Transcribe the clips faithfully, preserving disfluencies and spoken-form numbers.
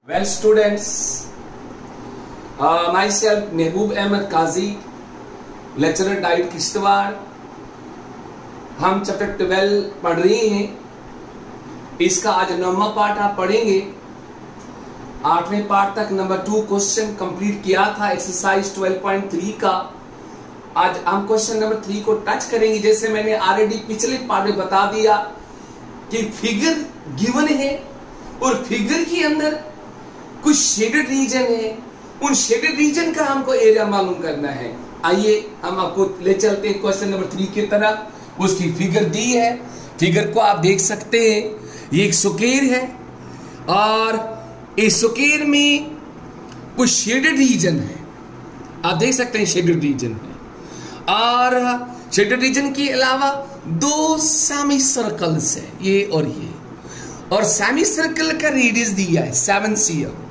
Well, students, uh, myself Mehboob Ahmad Qazi, lecturer DIET Kishtwar. हम chapter twelve पढ़ रहे हैं। इसका आज नौवां पार्ट आप पढ़ेंगे। आठवें पार्ट तक नंबर टू क्वेश्चन कंप्लीट किया था एक्सरसाइज ट्वेल्व पॉइंट थ्री का। आज हम क्वेश्चन नंबर थ्री को टच करेंगे। जैसे मैंने ऑलरेडी पिछले पार्ट में बता दिया कि फिगर गिवन है और फिगर के अंदर कुछ शेडेड रीजन है, उन शेडेड रीजन का हमको एरिया मालूम करना है। आइए हम आपको ले चलते हैं क्वेश्चन नंबर थ्री की तरफ। उसकी फिगर दी है, फिगर को आप देख सकते हैं। ये एक स्क्वायर है और इस स्क्वायर में कुछ शेडेड रीजन है, आप देख सकते हैं शेडेड रीजन है। और शेडेड रीजन के अलावा दो सेमी सर्कल्स है, ये और ये, और सेमी सर्कल का रेडियस दिया है सेवन सी एम।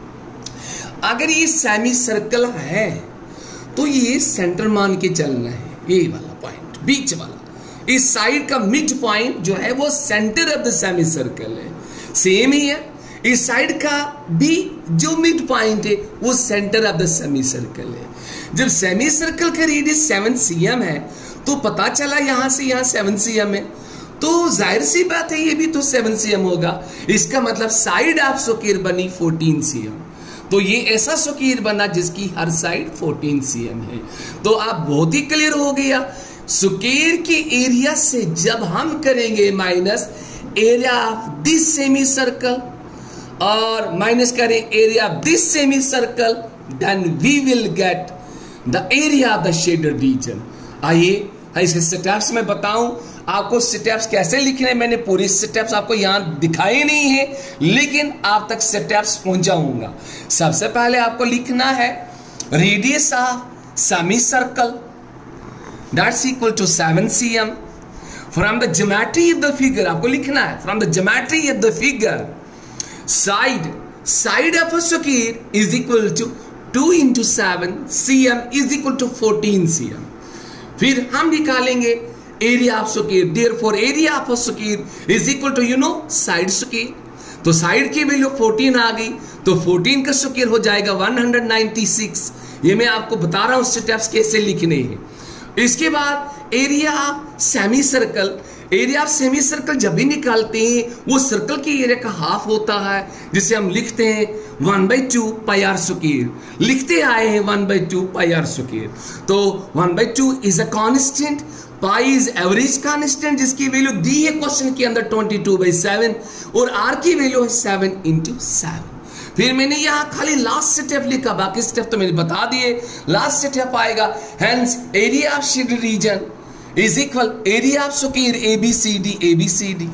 अगर ये सेमी सर्कल है तो ये सेंटर मान के चलना है, ये वाला पॉइंट बीच वाला। इस साइड का मिड पॉइंट जो है वो centre of the semi circle है, सेम ही है। इस साइड का भी जो मिड पॉइंट है वो centre of the semi circle है। जब सेमी सर्कल का रेडियस सेवन सी एम है तो पता चला यहां से यहां सेवन सी एम है, तो जाहिर सी बात है ये भी तो सेवन सी एम होगा। इसका मतलब साइड ऑफ स्क्वायर बनी फोर्टीन सी एम। तो ये ऐसा स्क्वायर बना जिसकी हर साइड फोर्टीन सी एम है। तो आप बहुत ही क्लियर हो गया, स्क्वायर के एरिया से जब हम करेंगे minus area of this semi circle और माइनस करें area of this semi circle, then we will get the area of the shaded region. आइए इसके स्टेप्स में बताऊं आपको। स्टेप्स कैसे लिखने, मैंने पूरी स्टेप्स आपको यहां दिखाए नहीं है, लेकिन आप तक स्टेप्स पहुंचाऊंगा। सबसे पहले आपको लिखना है radius of semi circle that's equal to seven C M. From the geometry of the figure आपको लिखना है, from the geometry of the figure side side of a square is equal to two into seven C M is equal to fourteen C M. फिर हम निकालेंगे area of square, therefore area of square is equal to you know side square. तो side की value fourteen आ गई, तो fourteen का square हो जाएगा वन हंड्रेड नाइंटी सिक्स। ये मैं आपको बता रहा हूं स्टेप्स कैसे लिखने हैं। इसके बाद area of semi circle, area of semi circle जब भी निकालते हैं वो सर्कल के एरिया का हाफ होता है, जिसे हम लिखते हैं one by two pi R square. लिखते आए हैं one by two pi R square. तो one by two is a constant, pi is average constant जिसकी वैल्यू दी है क्वेश्चन के अंदर ट्वेंटी टू बाई सेवन, और आर की वैल्यू है सेवन इंटू सेवन। फिर मैंने यहां खाली लास्ट स्टेप लिखा, बाकी स्टेप तो मैंने बता दिए। लास्ट स्टेप आएगा hence area of shaded region is equal area of square A B C D A B C D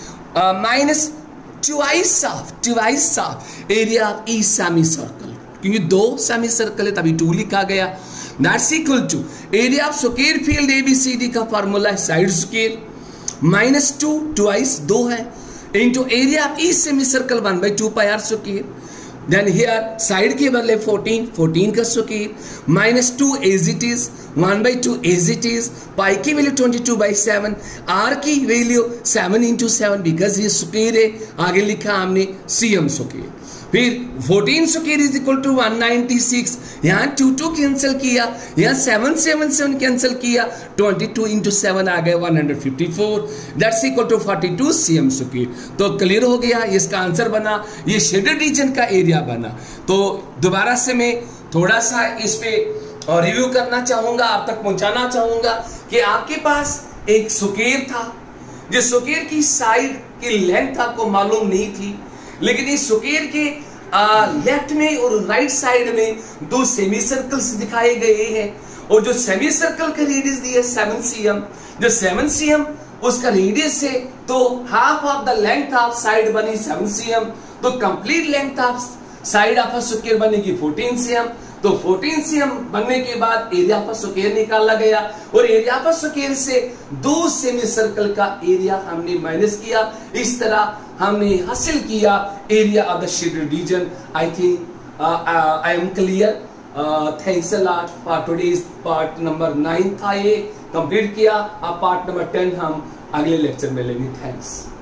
minus twice of twice of area of E semi circle, क्योंकि दो semi circle है तभी two लिखा गया। That's equal to area of square field A B C D का formula है side square minus two twice दो है into area of E semi circle one by two pi R square. Then here side के बदले fourteen fourteen का square minus two as it is one by two as it is, pi की value twenty two by seven, R की value seven into seven because ये square है, आगे लिखा हमने सी एम स्क्वायर। फिर fourteen square is equal to one ninety six, यहाँ two two cancel किया, यहाँ सेवन सेवन सेवन कैंसिल किया, ट्वेंटी टू इंटू सेवन आ गया one hundred fifty four, that's equal to forty two C M square. तो clear हो गया, इसका आंसर बना, ये शेडेड रीजन का एरिया बना। तो दोबारा से मैं थोड़ा सा इस पे रिव्यू करना चाहूंगा, आप तक पहुंचाना चाहूंगा कि आपके पास एक स्क्वायर था, जिस स्क्वायर की साइड की लेंथ आपको मालूम नहीं थी, लेकिन इस स्क्वायर के लेफ्ट में और राइट साइड में दो सेमी सर्कल्स दिखाए गए हैं, और जो सेमी सर्कल का रेडियस दिया सेवन सी एम, जो सेवन सी एम उसका रेडियस है, तो half of the length of side बनी सेवन सी एम, तो complete length of side of square बनेगी फोर्टीन सी एम। तो फोर्टीन सी एम बनने के बाद एरिया ऑफ स्क्वायर निकाला गया, और एरिया ऑफ स्क्वायर से दो सेमी सर्कल का एरिया हमने माइनस किया। इस तरह हमने हासिल किया area of the shaded region. I think I am clear. Thanks a lot for today's part number nine था, ये कंप्लीट किया। अब पार्ट नंबर टेन हम अगले लेक्चर में लेंगे। थैंक्स।